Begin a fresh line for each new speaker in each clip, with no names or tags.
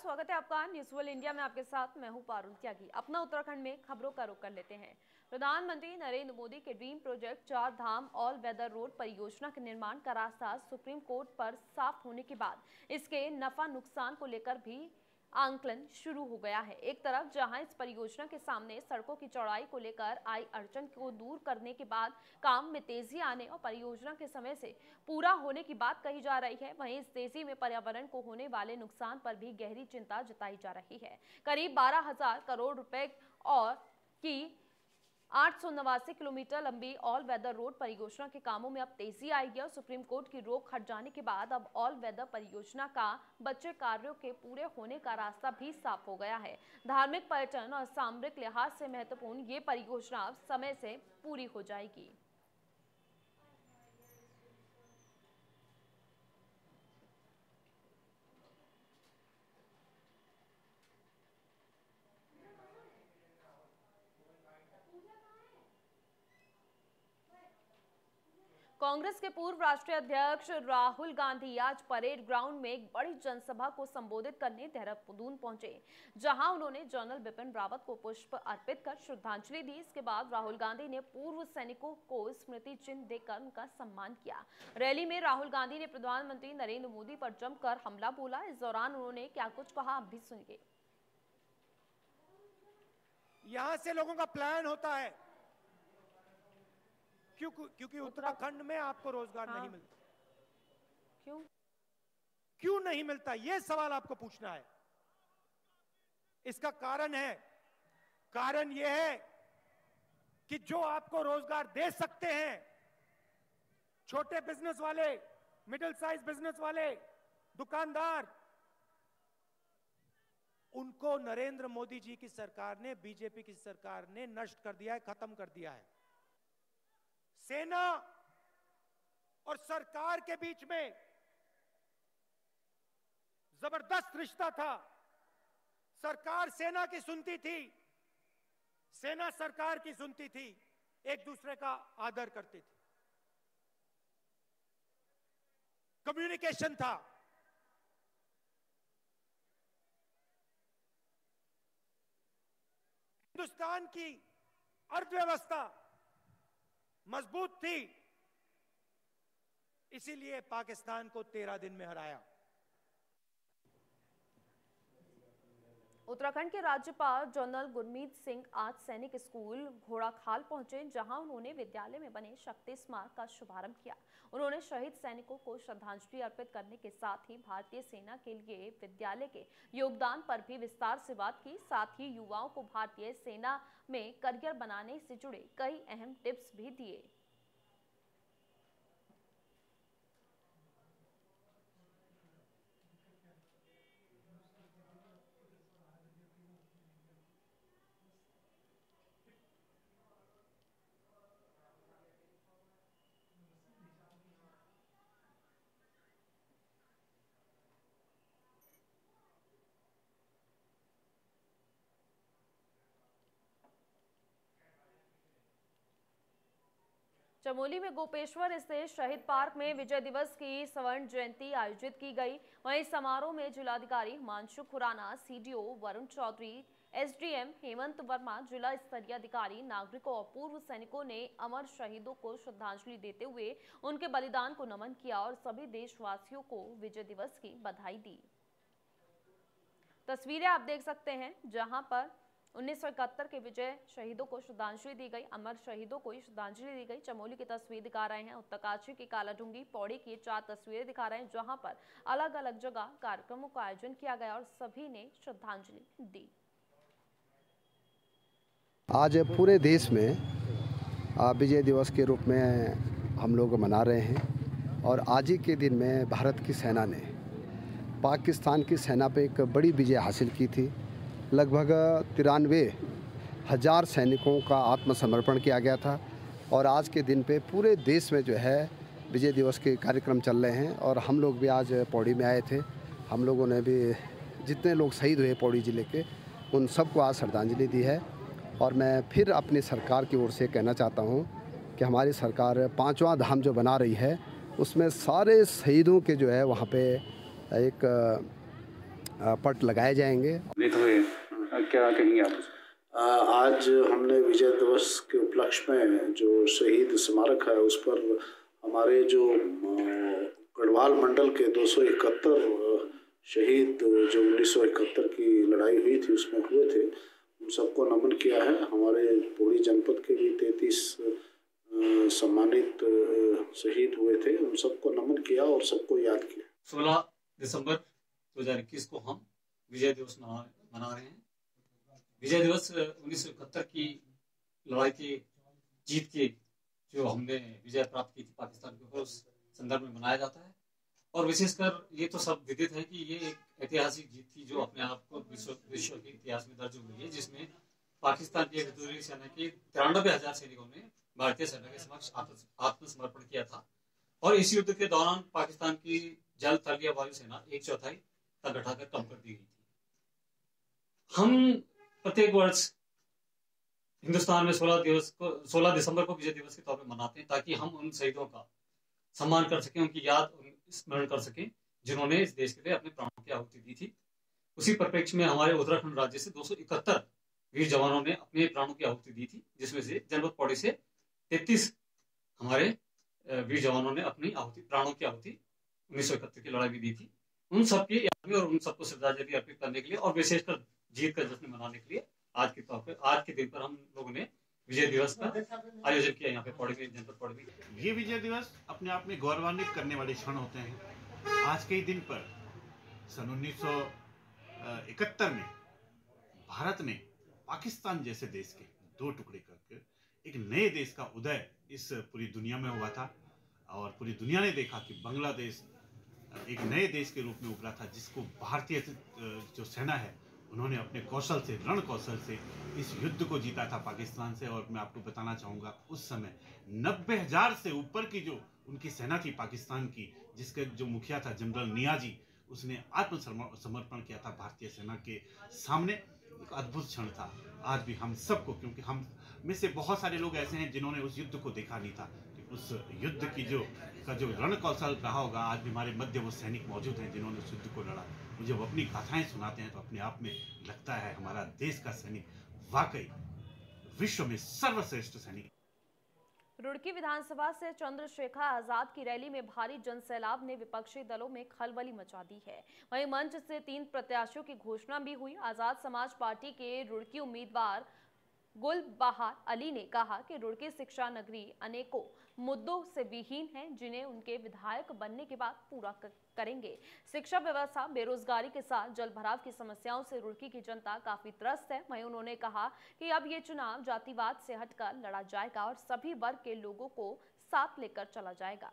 स्वागत है आपका न्यूज़ वर्ल्ड इंडिया में। आपके साथ मैं हूं पारुल त्यागी। अपना उत्तराखंड में खबरों का रुख कर लेते हैं। प्रधानमंत्री नरेंद्र मोदी के dream project 4 Dham all weather road परियोजना के निर्माण का रास्ता सुप्रीम कोर्ट पर साफ होने के बाद इसके नफा नुकसान को लेकर भी आंकलन शुरू हो गया है। एक तरफ जहां इस परियोजना के सामने सड़कों की चौड़ाई को लेकर आई अड़चन को दूर करने के बाद काम में तेजी आने और परियोजना के समय से पूरा होने की बात कही जा रही है, वहीं इस तेजी में पर्यावरण को होने वाले नुकसान पर भी गहरी चिंता जताई जा रही है। करीब 12,000 करोड़ रुपए और की 889 किलोमीटर लंबी ऑल वेदर रोड परियोजना के कामों में अब तेजी आई है और सुप्रीम कोर्ट की रोक हट जाने के बाद अब ऑल वेदर परियोजना का बचे कार्यों के पूरे होने का रास्ता भी साफ हो गया है। धार्मिक, पर्यटन और सामरिक लिहाज से महत्वपूर्ण ये परियोजना समय से पूरी हो जाएगी। कांग्रेस के पूर्व राष्ट्रीय अध्यक्ष राहुल गांधी आज परेड ग्राउंड में एक बड़ी जनसभा को संबोधित करने देहरादून पहुंचे, जहां उन्होंने जनरल बिपिन रावत को पुष्प अर्पित कर श्रद्धांजलि दी। इसके बाद राहुल गांधी ने पूर्व सैनिकों को स्मृति चिन्ह देकर उनका सम्मान किया। रैली में राहुल गांधी ने प्रधानमंत्री नरेंद्र मोदी पर जमकर हमला बोला। इस दौरान उन्होंने क्या कुछ कहा, आप भी सुनिए।
यहां से लोगों का प्लान होता है क्योंकि उत्तराखंड में आपको रोजगार नहीं मिलता। क्यों नहीं मिलता, यह सवाल आपको पूछना है। इसका कारण यह है कि जो आपको रोजगार दे सकते हैं, छोटे बिजनेस वाले, मिडिल साइज बिजनेस वाले, दुकानदार, उनको नरेंद्र मोदी जी की सरकार ने, बीजेपी की सरकार ने नष्ट कर दिया है, खत्म कर दिया है। सेना और सरकार के बीच में जबरदस्त रिश्ता था। सरकार सेना की सुनती थी, सेना सरकार की सुनती थी, एक दूसरे का आदर करती थी, कम्युनिकेशन था। हिंदुस्तान की अर्थव्यवस्था मजबूत थी, इसीलिए पाकिस्तान को 13 दिन में हराया।
उत्तराखंड के राज्यपाल जनरल गुरमीत सिंह आज सैनिक स्कूल घोड़ाखाल पहुंचे, जहां उन्होंने विद्यालय में बने शक्ति स्मारक का शुभारंभ किया। उन्होंने शहीद सैनिकों को श्रद्धांजलि अर्पित करने के साथ ही भारतीय सेना के लिए विद्यालय के योगदान पर भी विस्तार से बात की। साथ ही युवाओं को भारतीय सेना में करियर बनाने से जुड़े कई अहम टिप्स भी दिए। चमोली में गोपेश्वर स्थित शहीद पार्क में विजय दिवस की स्वर्ण जयंती आयोजित की गई। वहीं समारोह में जिलाधिकारी हिमांशु खुराना, सीडीओ वरुण चौधरी, एसडीएम हेमंत वर्मा, जिला स्तरीय अधिकारी, नागरिकों और पूर्व सैनिकों ने अमर शहीदों को श्रद्धांजलि देते हुए उनके बलिदान को नमन किया और सभी देशवासियों को विजय दिवस की बधाई दी। तस्वीरें आप देख सकते हैं, जहां पर 1971 के विजय शहीदों को श्रद्धांजलि दी गई, अमर शहीदों को श्रद्धांजलि दी गई। चमोली की तस्वीर दिखा रहे हैं, उत्तरकाशी की कालाडूंगी, पौड़ी की 4 तस्वीरें दिखा रहे हैं, जहां पर अलग अलग जगह कार्यक्रमों का आयोजन किया गया और सभी ने श्रद्धांजलि दी।
आज पूरे देश में विजय दिवस के रूप में हम लोग मना रहे हैं और आज ही के दिन में भारत की सेना ने पाकिस्तान की सेना पे एक बड़ी विजय हासिल की थी। लगभग 93,000 सैनिकों का आत्मसमर्पण किया गया था और आज के दिन पे पूरे देश में जो है विजय दिवस के कार्यक्रम चल रहे हैं और हम लोग भी आज पौड़ी में आए थे। हम लोगों ने भी जितने लोग शहीद हुए पौड़ी ज़िले के, उन सबको आज श्रद्धांजलि दी है। और मैं फिर अपनी सरकार की ओर से कहना चाहता हूँ कि हमारी सरकार 5वां धाम जो बना रही है, उसमें सारे शहीदों के जो है वहाँ पे एक पट लगाए जाएंगे।
क्या कहेंगे आप?
आज हमने विजय दिवस के उपलक्ष्य में जो शहीद स्मारक है उस पर हमारे जो गढ़वाल मंडल के 271 शहीद जो 1971 की लड़ाई हुई थी उसमें हुए थे, उन सबको नमन किया है। हमारे पौड़ी जनपद के भी 33 सम्मानित शहीद हुए थे, उन सबको नमन किया और सबको याद किया।
16 दिसंबर 2021 को हम विजय दिवस मना रहे हैं। विजय दिवस 1971 की लड़ाई की जीत की जो हमने विजय प्राप्त की थी पाकिस्तान के ऊपर, उस संदर्भ में मनाया जाता है। और विशेषकर ये तो सब विदित है कि ये एक ऐतिहासिक जीत थी जो अपने आप को विश्व के इतिहास में दर्ज हुई है, जिसमें पाकिस्तान की विद्रोही सेना के 93,000 सैनिकों ने भारतीय सेना के समक्ष आत्मसमर्पण किया था। और इस युद्ध के दौरान पाकिस्तान की जल, थल या वायु सेना 1/4 तक घटाकर कम कर दी गई थी। हम प्रत्येक वर्ष हिंदुस्तान में 16 दिसंबर को विजय दिवस के तौर पर मनाते हैं, ताकि हम उन शहीदों का सम्मान कर सकें, उनकी याद स्मरण कर सकें जिन्होंने इस देश के लिए अपने प्राणों की आहुति दी थी। उसी परिप्रेक्ष्य में हमारे उत्तराखंड राज्य से 271 वीर जवानों ने अपने प्राणों की आहुति दी थी, जिसमें से जनपद पौड़ी से 33 हमारे वीर जवानों ने अपनी प्राणों की आहुति 1971 की लड़ाई में दी थी। उन सबकी याद में और उन सबको श्रद्धांजलि अर्पित करने के लिए और विशेषकर जीत का जश्न मनाने के लिए आज के दिन पर हम लोगों ने विजय दिवस का आयोजन किया यहाँ पे पौड़ी में, जनपद पौड़ी में।
ये विजय दिवस अपने आप में गौरवान्वित करने वाले क्षण होते हैं। आज के ही दिन पर सन 1971 में भारत ने पाकिस्तान जैसे देश के 2 टुकड़े करके एक नए देश का उदय इस पूरी दुनिया में हुआ था। और पूरी दुनिया ने देखा कि बांग्लादेश एक नए देश के रूप में उभरा था, जिसको भारतीय जो सेना है उन्होंने अपने कौशल से, रण कौशल से इस युद्ध को जीता था पाकिस्तान से। और मैं आपको बताना चाहूँगा उस समय 90,000 से ऊपर की जो उनकी सेना थी पाकिस्तान की, जिसके जो मुखिया था जनरल नियाजी, उसने आत्मसमर्पण किया था भारतीय सेना के सामने। एक अद्भुत क्षण था। आज भी हम सबको, क्योंकि हम में से बहुत सारे लोग ऐसे हैं जिन्होंने उस युद्ध को देखा नहीं था, उस युद्ध की जो रण कौशल रहा होगा, आज भी हमारे मध्य वो सैनिक मौजूद हैं जिन्होंने उस युद्ध को लड़ा। मुझे वो अपनी गाथाएं सुनाते हैं तो अपने आप में लगता है हमारा देश का सैनिक वाकई विश्व में सर्वश्रेष्ठ सैनिक।
रुड़की विधानसभा से चंद्रशेखर आजाद की रैली में भारी जनसैलाब ने विपक्षी दलों में खलबली मचा दी है। वहीं मंच से 3 प्रत्याशियों की घोषणा भी हुई। आजाद समाज पार्टी के रुड़की उम्मीदवार गुलबहार अली ने कहा कि रुड़की शिक्षा नगरी अनेकों मुद्दों से विहीन है, जिन्हें उनके विधायक बनने के बाद पूरा करेंगे। शिक्षा व्यवस्था, बेरोजगारी के साथ जलभराव की समस्याओं से रुड़की की जनता काफी त्रस्त है। वहीं उन्होंने कहा कि अब ये चुनाव जातिवाद से हटकर लड़ा जाएगा और सभी वर्ग के लोगों को साथ लेकर चला जाएगा।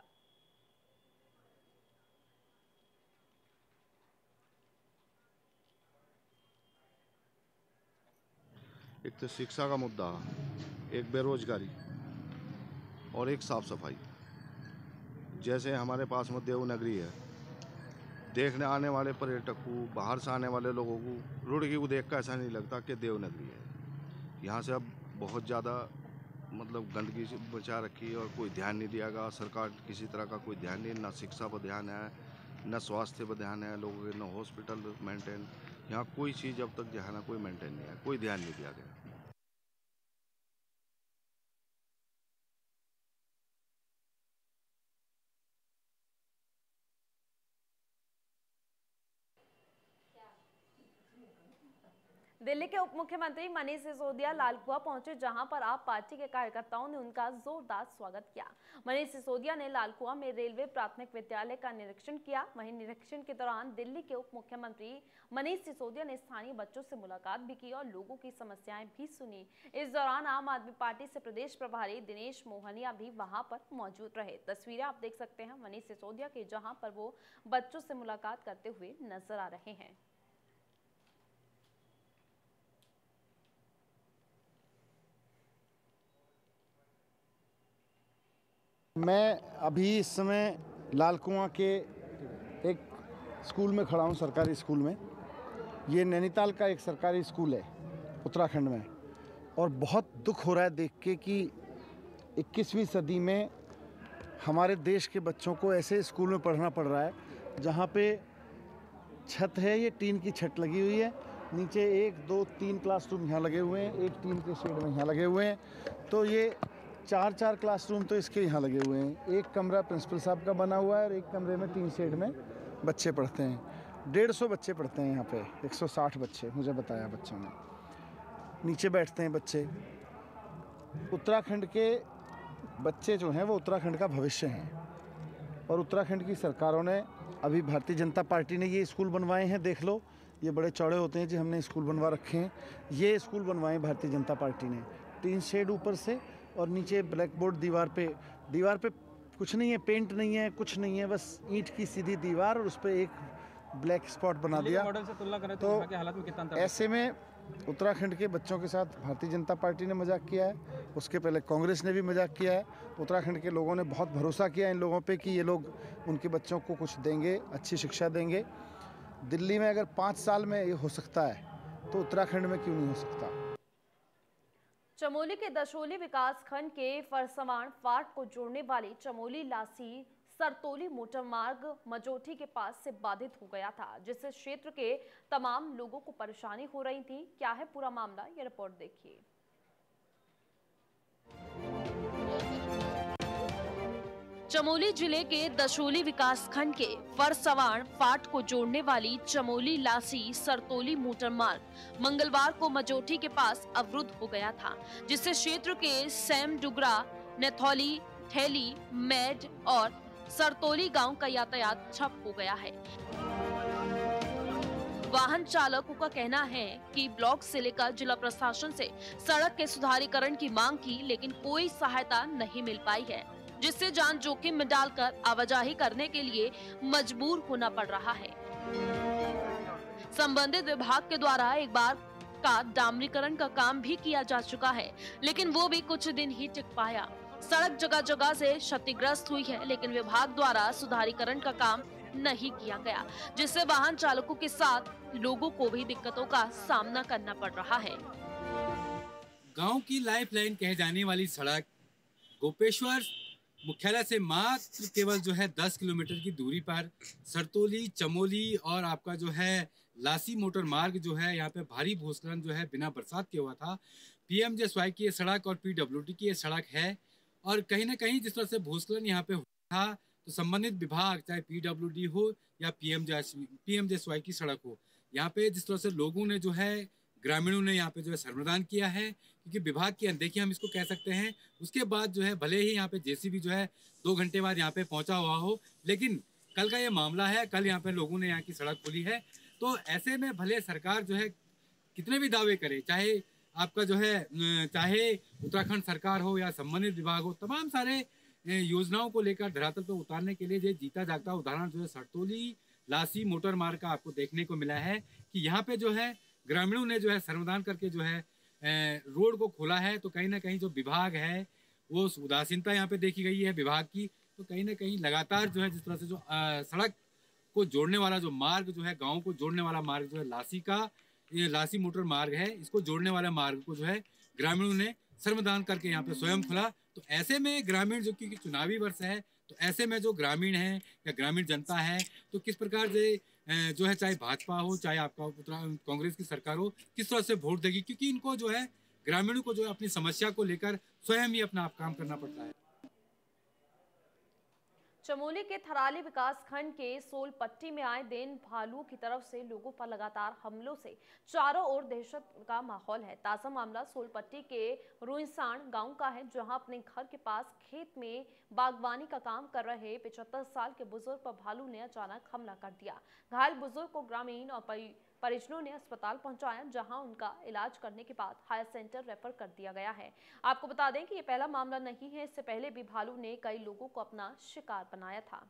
एक तो शिक्षा का मुद्दा, एक बेरोजगारी और एक साफ सफाई। जैसे हमारे पास में देव नगरी है, देखने आने वाले पर्यटक को, बाहर से आने वाले लोगों को रुड़की को देख कर ऐसा नहीं लगता कि देव नगरी है। यहाँ से अब बहुत ज़्यादा गंदगी बचा रखी है और कोई ध्यान नहीं दिया गया। सरकार किसी तरह का कोई ध्यान नहीं, ना शिक्षा पर ध्यान है, न स्वास्थ्य पर ध्यान है लोगों के, न हॉस्पिटल मेंटेन। यहाँ कोई चीज़ अब तक जो है ना कोई मेंटेन नहीं है, कोई ध्यान नहीं दिया गया।
दिल्ली के उप मुख्यमंत्री मनीष सिसोदिया लालकुआं पहुंचे, जहां पर आप पार्टी के कार्यकर्ताओं ने उनका जोरदार स्वागत किया। मनीष सिसोदिया ने लालकुआं में रेलवे प्राथमिक विद्यालय का निरीक्षण किया। वहीं निरीक्षण के दौरान दिल्ली के उप मुख्यमंत्री मनीष सिसोदिया ने स्थानीय बच्चों से मुलाकात भी की और लोगों की समस्याएं भी सुनी। इस दौरान आम आदमी पार्टी से प्रदेश प्रभारी दिनेश मोहनिया भी वहां पर मौजूद रहे। तस्वीरें आप देख सकते हैं मनीष सिसोदिया की, जहां पर वो बच्चों से मुलाकात करते हुए नजर आ रहे हैं।
मैं अभी इस समय लालकुआं के एक स्कूल में खड़ा हूँ, सरकारी स्कूल में। ये नैनीताल का एक सरकारी स्कूल है उत्तराखंड में, और बहुत दुख हो रहा है देख के कि 21वीं सदी में हमारे देश के बच्चों को ऐसे स्कूल में पढ़ना पड़ रहा है जहाँ पे छत है, ये टीन की छत लगी हुई है। नीचे 1, 2, 3 क्लासरूम यहाँ लगे हुए हैं, एक टीन के शेड में यहाँ लगे हुए हैं। तो ये 4 क्लासरूम तो इसके यहाँ लगे हुए हैं। एक कमरा प्रिंसिपल साहब का बना हुआ है और एक कमरे में टीन शेड में बच्चे पढ़ते हैं। 150 बच्चे पढ़ते हैं यहाँ पे, 160 बच्चे मुझे बताया बच्चों ने। नीचे बैठते हैं बच्चे। उत्तराखंड के बच्चे जो हैं वो उत्तराखंड का भविष्य हैं और उत्तराखंड की सरकारों ने, अभी भारतीय जनता पार्टी ने ये स्कूल बनवाए हैं। देख लो, ये बड़े चौड़े होते हैं जी, हमने स्कूल बनवा रखे हैं। ये स्कूल बनवाए भारतीय जनता पार्टी ने, टीन शेड ऊपर से और नीचे ब्लैक बोर्ड। दीवार पे कुछ नहीं है, पेंट नहीं है, कुछ नहीं है, बस ईंट की सीधी दीवार और उस पर एक ब्लैक स्पॉट बना दिया।
मॉडल से तुलना करें तो के हालात में कितना अंतर?
ऐसे में उत्तराखंड के बच्चों के साथ भारतीय जनता पार्टी ने मजाक किया है, उसके पहले कांग्रेस ने भी मजाक किया है। उत्तराखंड के लोगों ने बहुत भरोसा किया इन लोगों पे कि ये लोग उनके बच्चों को कुछ देंगे, अच्छी शिक्षा देंगे। दिल्ली में अगर 5 साल में ये हो सकता है तो उत्तराखंड में क्यों नहीं हो सकता?
चमोली के दशोली विकासखंड के फरसवान फाट को जोड़ने वाली चमोली लासी सरतोली मोटर मार्ग मजोठी के पास से बाधित हो गया था, जिससे क्षेत्र के तमाम लोगों को परेशानी हो रही थी। क्या है पूरा मामला, ये रिपोर्ट देखिए। चमोली जिले के दशोली विकासखंड के फरसवान फाट को जोड़ने वाली चमोली लासी सरतोली मोटर मार्ग मंगलवार को मजोठी के पास अवरुद्ध हो गया था, जिससे क्षेत्र के सैम डुगरा, नेथौली, थैली, मेड और सरतोली गांव का यातायात ठप हो गया है। वाहन चालकों का कहना है कि ब्लॉक से लेकर जिला प्रशासन से सड़क के सुधारीकरण की मांग की, लेकिन कोई सहायता नहीं मिल पाई है, जिससे जान जोखिम में डालकर आवाजाही करने के लिए मजबूर होना पड़ रहा है। संबंधित विभाग के द्वारा एक बार का डामरीकरण का काम भी किया जा चुका है, लेकिन वो भी कुछ दिन ही टिक पाया। सड़क जगह जगह से क्षतिग्रस्त हुई है, लेकिन विभाग द्वारा सुधारीकरण का काम नहीं किया गया, जिससे वाहन चालकों के साथ लोगों को भी दिक्कतों का सामना करना पड़ रहा है।
गांव की लाइफलाइन कहे जाने वाली सड़क गोपेश्वर मुख्यालय से मात्र केवल जो है 10 किलोमीटर की दूरी पर सरतोली, चमोली और आपका जो है लासी मोटर मार्ग जो है, यहाँ पे भारी भूस्खलन जो है बिना बरसात के हुआ था। PMJSY की ये सड़क और PWD की ये सड़क है और कहीं ना कहीं जिस तरह से भूस्खलन यहाँ पे हुआ था, तो संबंधित विभाग चाहे PWD हो या PMJSY की सड़क हो, यहाँ पे जिस तरह से लोगों ने जो है, ग्रामीणों ने यहाँ पे जो है श्रमदान किया है, क्योंकि विभाग की अनदेखी हम इसको कह सकते हैं। उसके बाद जो है भले ही यहाँ पे JCB जो है 2 घंटे बाद यहाँ पे पहुंचा हुआ हो, लेकिन कल का ये मामला है, कल यहाँ पे लोगों ने यहाँ की सड़क खोली है। तो ऐसे में भले सरकार जो है कितने भी दावे करे, चाहे आपका जो है चाहे उत्तराखंड सरकार हो या संबंधित विभाग हो, तमाम सारे योजनाओं को लेकर धरातल पर उतारने के लिए जो जीता जागता उदाहरण जो है सरतोली लासी मोटर मार्ग का आपको देखने को मिला है कि यहाँ पे जो है ग्रामीणों ने जो है श्रमदान करके जो है रोड को खोला है। तो कहीं ना कहीं जो विभाग है वो उदासीनता यहाँ पे देखी गई है विभाग की। तो कहीं ना कहीं लगातार जो है जिस तरह से जो सड़क को जोड़ने वाला जो मार्ग जो है, गाँव को जोड़ने वाला मार्ग जो है लासी का, ये लासी मोटर मार्ग है, इसको जोड़ने वाले मार्ग को जो है ग्रामीणों ने श्रमदान करके यहाँ पे स्वयं खुला। तो ऐसे में ग्रामीण जो क्योंकि चुनावी वर्ष है, तो ऐसे में जो ग्रामीण है या ग्रामीण जनता है, तो किस प्रकार से जो है चाहे भाजपा हो चाहे आपका कांग्रेस की सरकार हो, किस तरह से वोट देगी, क्योंकि इनको जो है ग्रामीणों को जो है अपनी समस्या को लेकर स्वयं ही अपना आप काम करना पड़ता है।
चमोली के थराली विकासखंड के सोलपट्टी में आए दिन भालुओं की तरफ से लोगों पर लगातार हमलों से चारों ओर दहशत का माहौल है। ताजा मामला सोलपट्टी के रुइसाण गांव का है, जहां अपने घर के पास खेत में बागवानी का काम कर रहे 75 साल के बुजुर्ग पर भालू ने अचानक हमला कर दिया। घायल बुजुर्ग को ग्रामीण और परिजनों ने अस्पताल पहुंचाया, जहां उनका इलाज करने के बाद हायर सेंटर रेफर कर दिया गया है। आपको बता दें कि ये पहला मामला नहीं है, इससे पहले भी भालू ने कई लोगों को अपना शिकार बनाया था।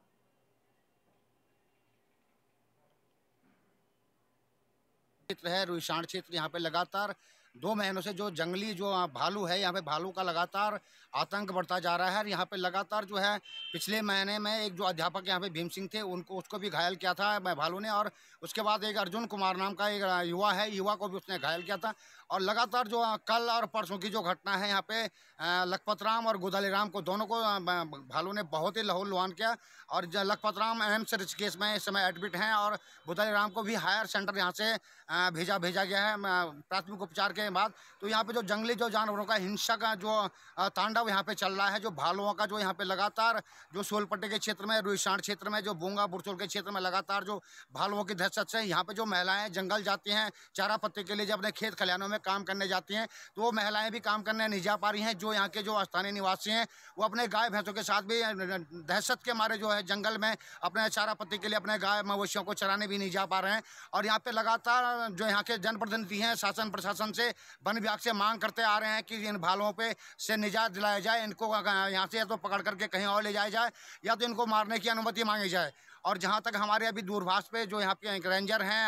क्षेत्र है रुइसाण क्षेत्र, यहाँ पे लगातार 2 महीनों से जो जंगली जो भालू है, यहाँ पे भालू का लगातार आतंक बढ़ता जा रहा है। यहाँ पे लगातार जो है पिछले महीने में एक जो अध्यापक यहाँ पे भीम सिंह थे, उसको भी घायल किया था भालू ने, और उसके बाद एक अर्जुन कुमार नाम का एक युवा है, युवा को भी उसने घायल किया था। और लगातार जो कल और परसों की जो घटना है यहाँ पे लखपत राम और गोदाली राम को दोनों को भालू ने बहुत ही लहूलुहान किया। और लखपत राम एम्स ऋषिकेश में इस समय एडमिट हैं और गोदाली राम को भी हायर सेंटर यहाँ से भेजा गया है प्राथमिक उपचार के बाद। तो यहाँ पे जो जंगली जो जानवरों का हिंसक जो तांडव यहाँ पे चल रहा है, जो भालुओं का जो यहाँ पे लगातार जो सोलपट्टी के क्षेत्र में, रुईसाण क्षेत्र में, जो बूंगा बुरचोल के क्षेत्र में लगातार जो भालुओं की दहशत से यहाँ पे जो महिलाएं जंगल जाती हैं चारा पत्ती के लिए, जब अपने खेत खलिहानों में काम करने जाती हैं तो वो महिलाएं भी काम करने नहीं जा पा रही हैं। जो यहाँ के जो स्थानीय निवासी हैं वो अपने गाय भैंसों के साथ भी दहशत के मारे जो है जंगल में अपने चारा पत्ती के लिए अपने गाय मवेशियों को चराने भी नहीं जा पा रहे हैं। और यहाँ पे लगातार जो यहाँ के जनप्रतिनिधि हैं शासन प्रशासन से, वन विभाग से मांग करते आ रहे हैं कि इन भालुओं पे से निजात दिलाया जाए, इनको यहाँ से या तो पकड़ करके कहीं और ले जाया जाए या तो इनको मारने की अनुमति मांगी जाए। और जहाँ तक हमारे अभी दूरभाष पे जो यहाँ पे रेंजर हैं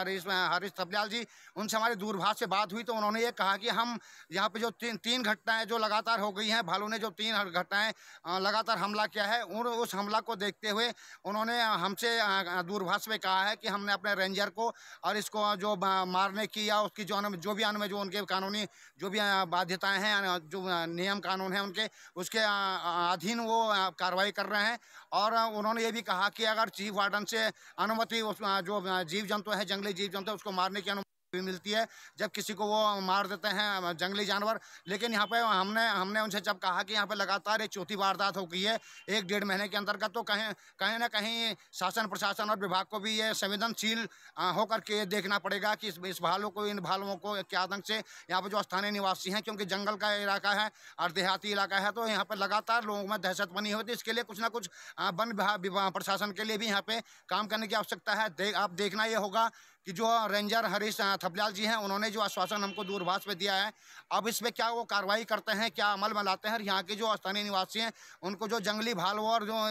हरीश थपलियाल जी, उनसे हमारी दूरभाष से बात हुई तो उन्होंने ये कहा कि हम यहाँ पे जो तीन घटनाएं जो लगातार हो गई हैं, भालू ने जो 3 घटनाएं लगातार हमला किया है, उस हमला को देखते हुए उन्होंने हमसे दूरभाष में कहा है कि हमने अपने रेंजर को और इसको जो मारने की या उसकी जो भी जो उनके कानूनी जो भी बाध्यताएँ हैं, जो नियम कानून हैं उनके, उसके अधीन वो कार्रवाई कर रहे हैं। और उन्होंने ये भी कहा कि अगर चीफ वार्डन से अनुमति जो जीव जंतु है, जंगली जीव जंतु, उसको मारने की अनुमति भी मिलती है जब किसी को वो मार देते हैं जंगली जानवर। लेकिन यहाँ पे हमने उनसे जब कहा कि यहाँ पे लगातार एक चौथी वारदात हो गई है 1-1.5 महीने के अंतर्गत, तो कहीं ना कहीं शासन प्रशासन और विभाग को भी ये संवेदनशील होकर के देखना पड़ेगा कि इस भालू को, इन भालुओं को क्या आतंक से यहाँ पे जो स्थानीय निवासी हैं, क्योंकि जंगल का इलाका है और देहाती इलाका है, तो यहाँ पे लगातार लोगों में दहशत बनी होती है। इसके लिए कुछ ना कुछ वन विभाग प्रशासन के लिए भी यहाँ पे काम करने की आवश्यकता है। आप देखना ये होगा कि जो रेंजर हरीश थपलियाल जी हैं, उन्होंने जो आश्वासन हमको दूरभाष पे दिया है, अब इस पे क्या वो कार्रवाई करते हैं, क्या अमल में लाते हैं, और यहाँ के जो स्थानीय निवासी हैं उनको जो जंगली भालू और जो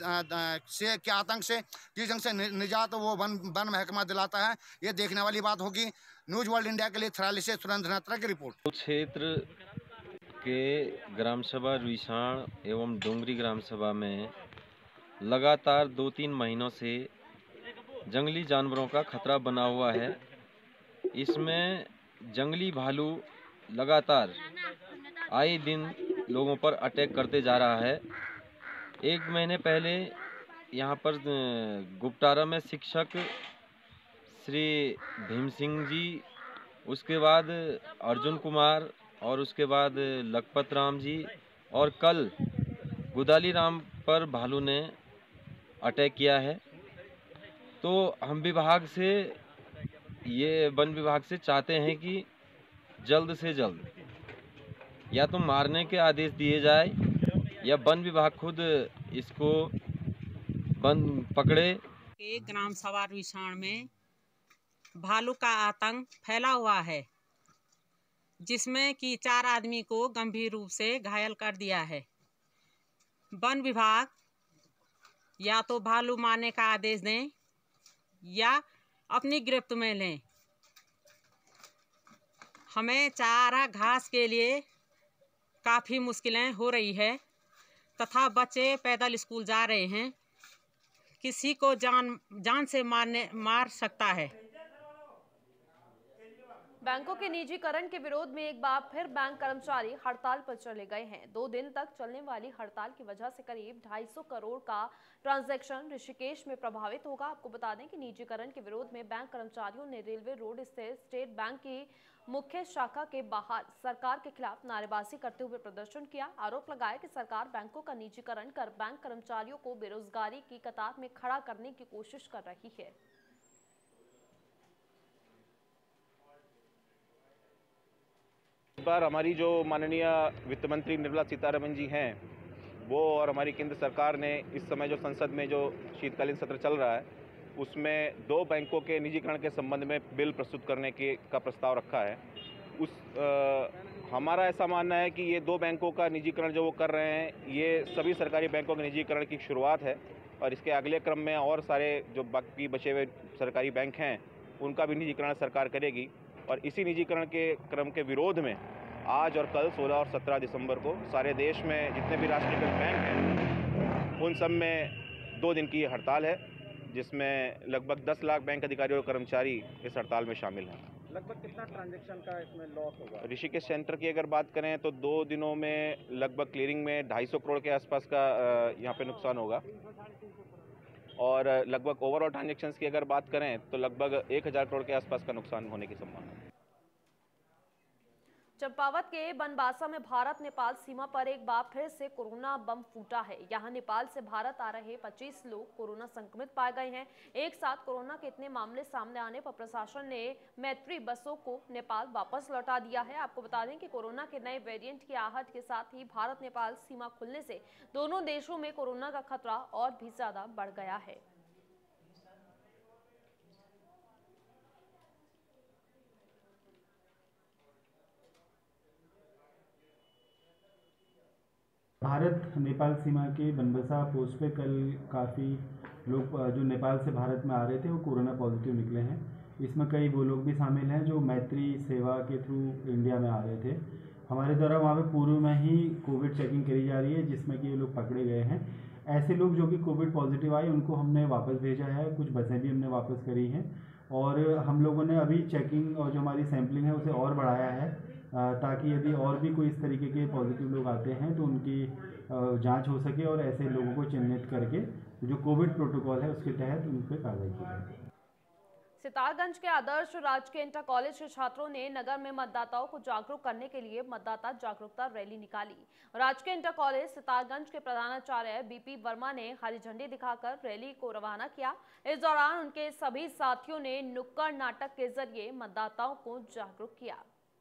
से क्या आतंक से किस ढंग से निजात वो वन महकमा दिलाता है, ये देखने वाली बात होगी। न्यूज वर्ल्ड इंडिया के लिए थराली से सुरेंद्र नेत्रा की रिपोर्ट।
क्षेत्र के ग्राम सभा रुईसाण एवं डोंगरी ग्राम सभा में लगातार 2-3 महीनों से जंगली जानवरों का खतरा बना हुआ है। इसमें जंगली भालू लगातार आए दिन लोगों पर अटैक करते जा रहा है। 1 महीने पहले यहाँ पर गुप्तारा में शिक्षक श्री भीम सिंह जी, उसके बाद अर्जुन कुमार और उसके बाद लखपत राम जी, और कल गोदाली राम पर भालू ने अटैक किया है। तो हम विभाग से, ये वन विभाग से चाहते हैं कि जल्द से जल्द या तो मारने के आदेश दिए जाए या वन विभाग खुद इसको पकड़े।
ग्राम सभा रुईसाण में भालू का आतंक फैला हुआ है, जिसमें कि 4 आदमी को गंभीर रूप से घायल कर दिया है। वन विभाग या तो भालू मारने का आदेश दें या अपनी गिरफ्त में लें। हमें चारा घास के लिए काफ़ी मुश्किलें हो रही है तथा बच्चे पैदल स्कूल जा रहे हैं। किसी को जान से मार सकता है।
बैंकों के निजीकरण के विरोध में एक बार फिर बैंक कर्मचारी हड़ताल पर चले गए हैं। 2 दिन तक चलने वाली हड़ताल की वजह से करीब 250 करोड़ का ट्रांजैक्शन ऋषिकेश में प्रभावित होगा। आपको बता दें कि निजीकरण के विरोध में बैंक कर्मचारियों ने रेलवे रोड स्थित स्टेट बैंक की मुख्य शाखा के बाहर सरकार के खिलाफ नारेबाजी करते हुए प्रदर्शन किया। आरोप लगाया कि सरकार बैंकों का निजीकरण कर बैंक कर्मचारियों को बेरोजगारी की कतार में खड़ा करने की कोशिश कर रही है।
इस बार हमारी जो माननीय वित्त मंत्री निर्मला सीतारमण जी हैं, वो और हमारी केंद्र सरकार ने इस समय जो संसद में जो शीतकालीन सत्र चल रहा है, उसमें 2 बैंकों के निजीकरण के संबंध में बिल प्रस्तुत करने का प्रस्ताव रखा है। हमारा ऐसा मानना है कि ये 2 बैंकों का निजीकरण जो वो कर रहे हैं, ये सभी सरकारी बैंकों के निजीकरण की शुरुआत है और इसके अगले क्रम में और सारे जो बाकी बचे हुए सरकारी बैंक हैं, उनका भी निजीकरण सरकार करेगी। और इसी निजीकरण के क्रम के विरोध में आज और कल 16 और 17 दिसंबर को सारे देश में जितने भी राष्ट्रीयकृत बैंक हैं, उन सब में 2 दिन की हड़ताल है, जिसमें लगभग 10 लाख बैंक अधिकारी और कर्मचारी इस हड़ताल में शामिल हैं।
लगभग कितना ट्रांजैक्शन का इसमें लॉस होगा?
ऋषिकेश सेंटर की अगर बात करें तो 2 दिनों में लगभग क्लियरिंग में 250 करोड़ के आसपास का यहाँ पे नुकसान होगा और लगभग ओवरऑल ट्रांजैक्शंस की अगर बात करें तो लगभग 1000 करोड़ के आसपास का नुकसान होने की संभावना है।
चंपावत के बनबासा में भारत नेपाल सीमा पर एक बार फिर से कोरोना बम फूटा है। यहां नेपाल से भारत आ रहे 25 लोग कोरोना संक्रमित पाए गए हैं। एक साथ कोरोना के इतने मामले सामने आने पर प्रशासन ने मैत्री बसों को नेपाल वापस लौटा दिया है। आपको बता दें कि कोरोना के नए वेरिएंट की आहट के साथ ही भारत नेपाल सीमा खुलने से दोनों देशों में कोरोना का खतरा और भी ज्यादा बढ़ गया है।
भारत नेपाल सीमा के बनबसा पोस्ट पे कल काफ़ी लोग जो नेपाल से भारत में आ रहे थे वो कोरोना पॉजिटिव निकले हैं। इसमें कई वो लोग भी शामिल हैं जो मैत्री सेवा के थ्रू इंडिया में आ रहे थे। हमारे द्वारा वहाँ पे पूर्व में ही कोविड चेकिंग करी जा रही है जिसमें कि ये लोग पकड़े गए हैं। ऐसे लोग जो कि कोविड पॉजिटिव आए उनको हमने वापस भेजा है, कुछ बसें भी हमने वापस करी हैं और हम लोगों ने अभी चेकिंग और जो हमारी सैम्पलिंग है उसे और बढ़ाया है ताकि यदि और भी कोई इस तरीके के पॉजिटिव लोग आते हैं तो उनकी जांच हो सके और ऐसे लोगों को चिन्हित करके जो कोविड प्रोटोकॉल है उसके तहत उन पर कार्रवाई की जाए।
सितारगंज के आदर्श राजकीय इंटर कॉलेज के छात्रों ने नगर में मतदाताओं को जागरूक करने के लिए मतदाता जागरूकता रैली निकाली। राजकीय इंटर कॉलेज सितारगंज के प्रधानाचार्य बीपी वर्मा ने हरी झंडी दिखाकर रैली को रवाना किया। इस दौरान उनके सभी साथियों ने नुक्कड़ नाटक के जरिए मतदाताओं को जागरूक किया।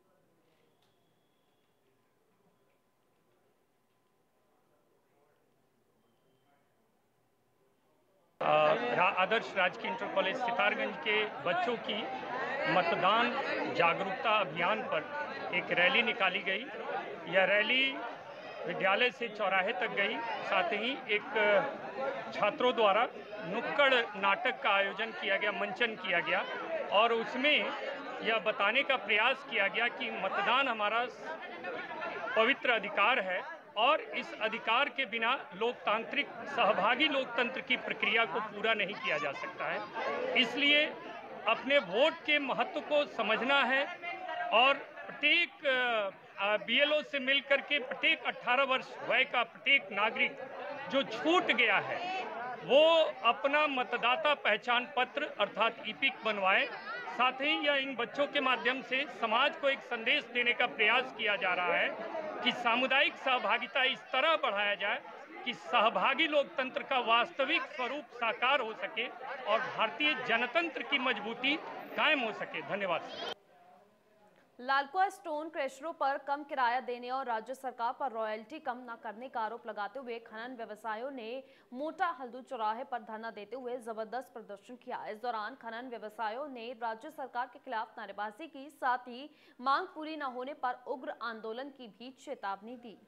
आदर्श राजकीय इंटर कॉलेज सितारगंज के बच्चों की मतदान जागरूकता अभियान पर एक रैली निकाली गई। यह रैली विद्यालय से चौराहे तक गई। साथ ही एक छात्रों द्वारा नुक्कड़ नाटक का आयोजन किया गया, मंचन किया गया और उसमें यह बताने का प्रयास किया गया कि मतदान हमारा पवित्र अधिकार है और इस अधिकार के बिना लोकतांत्रिक सहभागी लोकतंत्र की प्रक्रिया को पूरा नहीं किया जा सकता है। इसलिए अपने वोट के महत्व को समझना है और प्रत्येक बीएलओ से मिलकर के प्रत्येक 18 वर्ष वय का प्रत्येक नागरिक जो छूट गया है वो अपना मतदाता पहचान पत्र अर्थात ईपिक बनवाए। साथ ही यह इन बच्चों के माध्यम से समाज को एक संदेश देने का प्रयास किया जा रहा है कि सामुदायिक सहभागिता इस तरह बढ़ाया जाए कि सहभागी लोकतंत्र का वास्तविक स्वरूप साकार हो सके और भारतीय जनतंत्र की मजबूती कायम हो सके। धन्यवाद।
लालकुआ स्टोन क्रशरों पर कम किराया देने और राज्य सरकार पर रॉयल्टी कम न करने का आरोप लगाते हुए खनन व्यवसायियों ने मोटा हल्दू चौराहे पर धरना देते हुए जबरदस्त प्रदर्शन किया। इस दौरान खनन व्यवसायियों ने राज्य सरकार के खिलाफ नारेबाजी की, साथ ही मांग पूरी न होने पर उग्र आंदोलन की भी चेतावनी दी।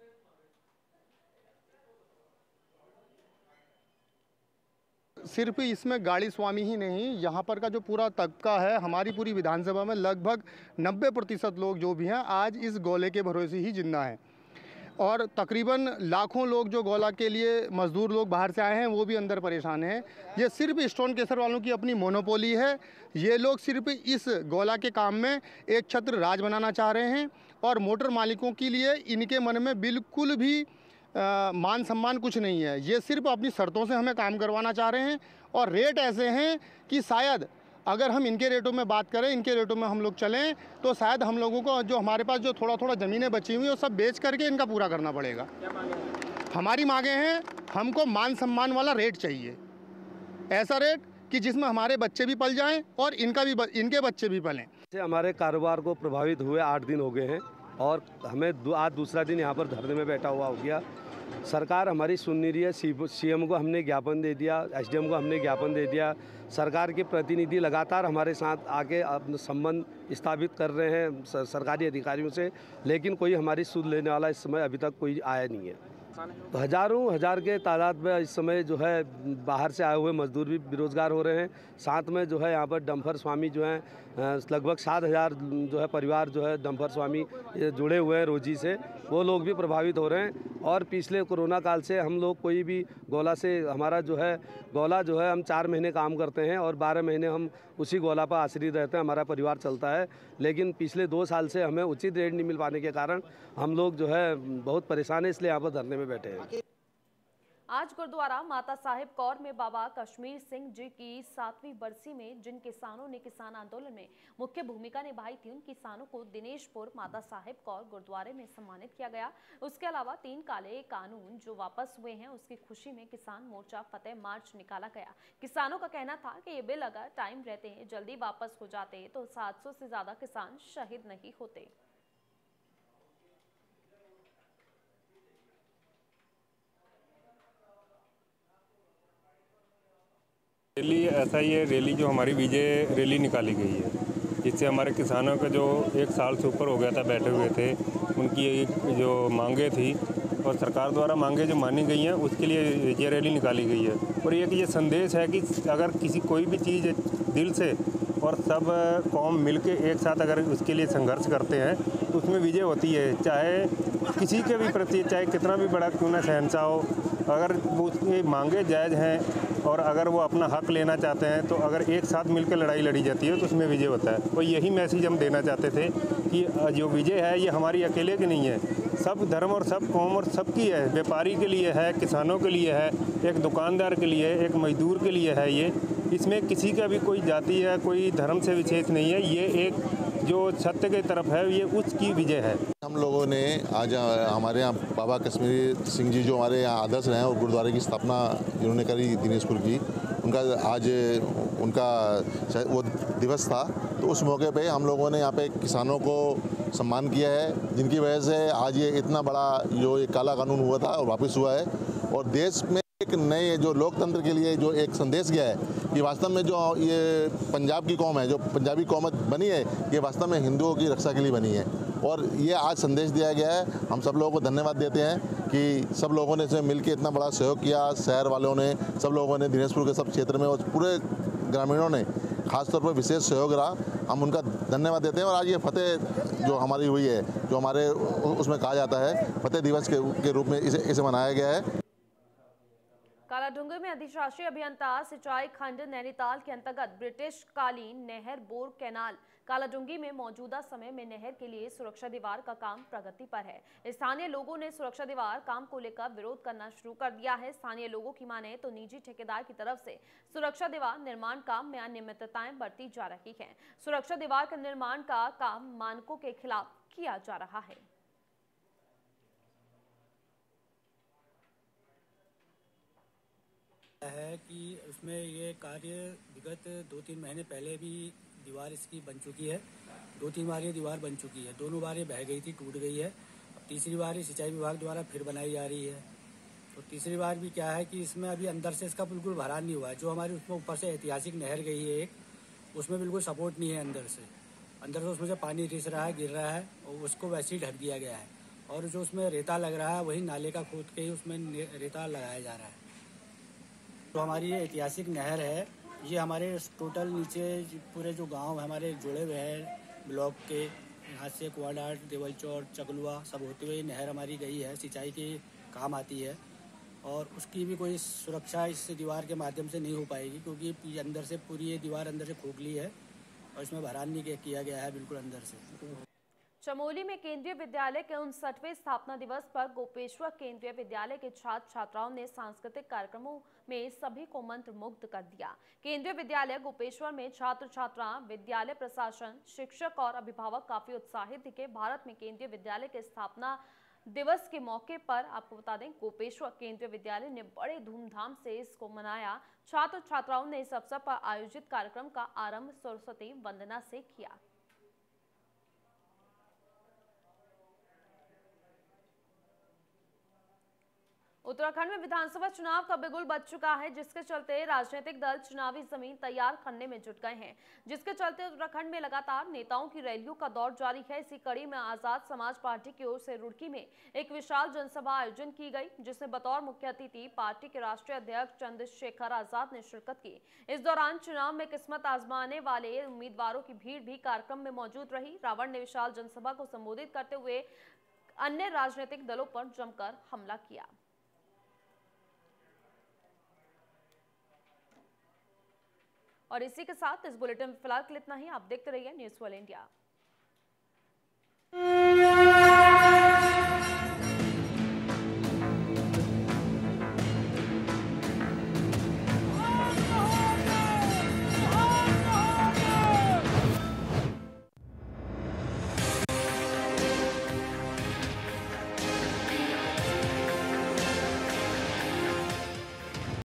सिर्फ इसमें गाड़ी स्वामी ही नहीं, यहाँ पर का जो पूरा तबका है, हमारी पूरी विधानसभा में लगभग 90% लोग जो भी हैं आज इस गोले के भरोसे ही जिंदा हैं और तकरीबन लाखों लोग जो गोला के लिए मजदूर लोग बाहर से आए हैं वो भी अंदर परेशान हैं। ये सिर्फ स्टोन केसर वालों की अपनी मोनोपोली है। ये लोग सिर्फ इस गोला के काम में एक छत्र राज बनाना चाह रहे हैं और मोटर मालिकों के लिए इनके मन में बिल्कुल भी मान सम्मान कुछ नहीं है। ये सिर्फ अपनी शर्तों से हमें काम करवाना चाह रहे हैं और रेट ऐसे हैं कि शायद अगर हम इनके रेटों में बात करें, इनके रेटों में हम लोग चलें तो शायद हम लोगों को जो हमारे पास जो थोड़ा थोड़ा ज़मीनें बची हुई वो सब बेच करके इनका पूरा करना पड़ेगा। हमारी मांगे हैं, हमको मान सम्मान वाला रेट चाहिए, ऐसा रेट कि जिसमें हमारे बच्चे भी पल जाएं और इनके बच्चे भी पलें।
हमारे कारोबार को प्रभावित हुए 8 दिन हो गए हैं और हमें आज दूसरा दिन यहाँ पर धरने में बैठा हुआ हो गया। सरकार हमारी सुन नहीं रही है। सीएम को हमने ज्ञापन दे दिया, एसडीएम को हमने ज्ञापन दे दिया। सरकार के प्रतिनिधि लगातार हमारे साथ आके संबंध स्थापित कर रहे हैं सरकारी अधिकारियों से, लेकिन कोई हमारी सुध लेने वाला इस समय अभी तक कोई आया नहीं है। तो हजार के तादाद में इस समय जो है बाहर से आए हुए मजदूर भी बेरोजगार हो रहे हैं। साथ में जो है यहाँ पर डम्फर स्वामी जो हैं लगभग 7000 जो है परिवार जो है डम्फर स्वामी जुड़े हुए हैं रोजी से वो लोग भी प्रभावित हो रहे हैं। और पिछले कोरोना काल से हम लोग कोई भी गोला से हमारा जो है गोला जो है हम 4 महीने काम करते हैं और 12 महीने हम उसी गोला पर आश्रित रहते हैं, हमारा परिवार चलता है। लेकिन पिछले 2 साल से हमें उचित रेट नहीं मिल पाने के कारण हम लोग जो है बहुत परेशान है, इसलिए यहाँ पर धरने में बैठे हैं।
आज गुरुद्वारा माता साहिब कौर में बाबा कश्मीर सिंह जी की 7वीं बरसी में जिन किसानों ने किसान आंदोलन में मुख्य भूमिका निभाई थी, उन किसानों को दिनेशपुर माता साहिब कौर गुरुद्वारे में सम्मानित किया गया। उसके अलावा 3 काले कानून जो वापस हुए हैं, उसकी खुशी में किसान मोर्चा फतेह मार्च निकाला गया। किसानों का कहना था कि ये बिल अगर टाइम रहते जल्दी वापस हो जाते तो 700 से ज्यादा किसान शहीद नहीं होते।
रैली ऐसा ही है, रैली जो हमारी विजय रैली निकाली गई है, जिससे हमारे किसानों का जो 1 साल से ऊपर हो गया था बैठे हुए थे, उनकी एक जो मांगे थी और सरकार द्वारा मांगे जो मानी गई हैं, उसके लिए विजय रैली निकाली गई है। और ये संदेश है कि अगर किसी कोई भी चीज़ दिल से और सब कौम मिलके एक साथ अगर उसके लिए संघर्ष करते हैं तो उसमें विजय होती है। चाहे किसी के भी प्रति, चाहे कितना भी बड़ा क्यों ना शहंशाह हो, अगर उसकी मांगे जायज़ हैं और अगर वो अपना हक लेना चाहते हैं तो अगर एक साथ मिलकर लड़ाई लड़ी जाती है तो उसमें विजय होता है। और यही मैसेज हम देना चाहते थे कि जो विजय है ये हमारी अकेले की नहीं है, सब धर्म और सब कौम और सबकी है। व्यापारी के लिए है, किसानों के लिए है, एक दुकानदार के लिए, एक मजदूर के लिए है। ये इसमें किसी का भी कोई जाति या कोई धर्म से विशेष नहीं है। ये एक जो सत्य की तरफ है, ये उसकी विजय है।
हम लोगों ने आज हमारे यहाँ बाबा कश्मीर सिंह जी जो हमारे यहाँ आदर्श रहे हैं और गुरुद्वारे की स्थापना जिन्होंने करी दिनेशपुर की, उनका आज उनका वो दिवस था, तो उस मौके पे हम लोगों ने यहाँ पे किसानों को सम्मान किया है, जिनकी वजह से आज ये इतना बड़ा जो ये काला कानून हुआ था और वापस हुआ है। और देश में एक नए जो लोकतंत्र के लिए जो एक संदेश गया है कि वास्तव में जो ये पंजाब की कौम है, जो पंजाबी कौमत बनी है, ये वास्तव में हिंदुओं की रक्षा के लिए बनी है। और ये आज संदेश दिया गया है। हम सब लोगों को धन्यवाद देते हैं कि सब लोगों ने इसमें मिलकर इतना बड़ा सहयोग किया, शहर वालों ने, सब लोगों ने, दिनेशपुर के सब क्षेत्र में और पूरे ग्रामीणों ने खासतौर पर विशेष सहयोग रहा। हम उनका धन्यवाद देते हैं। और आज ये फतेह जो हमारी हुई है, जो हमारे उसमें कहा जाता है फतेह दिवस के रूप में इसे मनाया गया है।
कालाडूंगी में अधिशासी अभियंता सिंचाई खंड नैनीताल के अंतर्गत ब्रिटिश कालीन नहर बोर कैनाल कालाडूंगी में मौजूदा समय में नहर के लिए सुरक्षा दीवार का काम प्रगति पर है। स्थानीय लोगों ने सुरक्षा दीवार काम को लेकर विरोध करना शुरू कर दिया है। स्थानीय लोगों की माने तो निजी ठेकेदार की तरफ से सुरक्षा दीवार निर्माण काम में अनियमितताएं बरती जा रही हैं। सुरक्षा दीवार के निर्माण का काम मानकों के खिलाफ किया जा रहा है।
है कि उसमें ये कार्य विगत 2-3 महीने पहले भी दीवार इसकी बन चुकी है। 2-3 बार ये दीवार बन चुकी है, दोनों बार ये बह गई थी, टूट गई है। अब तीसरी बार ये सिंचाई विभाग द्वारा फिर बनाई जा रही है। तो तीसरी बार भी क्या है कि इसमें अभी अंदर से इसका बिल्कुल भरान नहीं हुआ है। जो हमारी उसमें ऊपर से ऐतिहासिक नहर गई है एक, उसमें बिल्कुल सपोर्ट नहीं है अंदर से उसमें से पानी रिस रहा है, गिर रहा है और उसको वैसे ही ढक दिया गया है। और जो उसमें रेता लग रहा है वही नाले का खोद के ही उसमें रेता लगाया जा रहा है। तो हमारी ये ऐतिहासिक नहर है, ये हमारे टोटल नीचे पूरे जो गांव हमारे जुड़े हुए हैं ब्लॉक के, यहाँ से कुआडाट, देवलचौर, चकलुआ सब होते हुए नहर हमारी गई है, सिंचाई के काम आती है। और उसकी भी कोई सुरक्षा इस दीवार के माध्यम से नहीं हो पाएगी, क्योंकि अंदर से पूरी ये दीवार अंदर से खोखली है और इसमें भरान नहीं किया गया है बिल्कुल अंदर से।
चमोली में केंद्रीय विद्यालय के 59वें स्थापना दिवस पर गोपेश्वर केंद्रीय विद्यालय के छात्र छात्राओं ने सांस्कृतिक कार्यक्रमों में सभी को मंत्र मुग्ध कर दिया। केंद्रीय विद्यालय गोपेश्वर में छात्र छात्रा, विद्यालय प्रशासन, शिक्षक और अभिभावक काफी उत्साहित दिखे। भारत में केंद्रीय विद्यालय के स्थापना दिवस के मौके पर आपको बता दें, गोपेश्वर केंद्रीय विद्यालय ने बड़े धूमधाम से इसको मनाया। छात्र छात्राओं ने इस अवसर पर आयोजित कार्यक्रम का आरंभ सरस्वती वंदना से किया। उत्तराखंड में विधानसभा चुनाव का बिगुल बज चुका है, जिसके चलते राजनीतिक दल चुनावी जमीन तैयार करने में जुट गए हैं। जिसके चलते उत्तराखंड में लगातार नेताओं की रैलियों का दौर जारी है। इसी कड़ी में आजाद समाज पार्टी की ओर से रुड़की में एक विशाल जनसभा आयोजन की गई, जिसमें बतौर मुख्य अतिथि पार्टी के राष्ट्रीय अध्यक्ष चंद्रशेखर आजाद ने शिरकत की। इस दौरान चुनाव में किस्मत आजमाने वाले उम्मीदवारों की भीड़ भी कार्यक्रम में मौजूद रही। रावण ने विशाल जनसभा को संबोधित करते हुए अन्य राजनीतिक दलों पर जमकर हमला किया। और इसी के साथ इस बुलेटिन में फिलहाल इतना ही। आप देखते रहिए न्यूज़ वर्ल्ड इंडिया।